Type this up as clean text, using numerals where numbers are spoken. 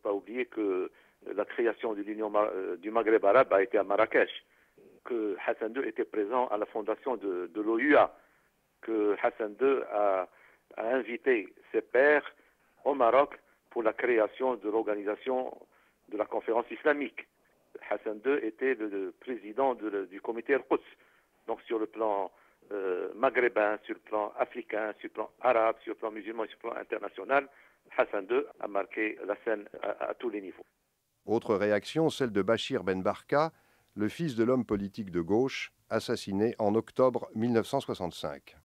pas oublier que la création de l'Union du Maghreb arabe a été à Marrakech, que Hassan II était présent à la fondation de l'OUA, que Hassan II a invité ses pairs au Maroc pour la création de l'organisation de la conférence islamique. Hassan II était le président du comité Al-Quds. Donc sur le plan maghrébin, sur le plan africain, sur le plan arabe, sur le plan musulman et sur le plan international, Hassan II a marqué la scène à tous les niveaux. Autre réaction, celle de Bachir Ben Barka, le fils de l'homme politique de gauche, assassiné en octobre 1965.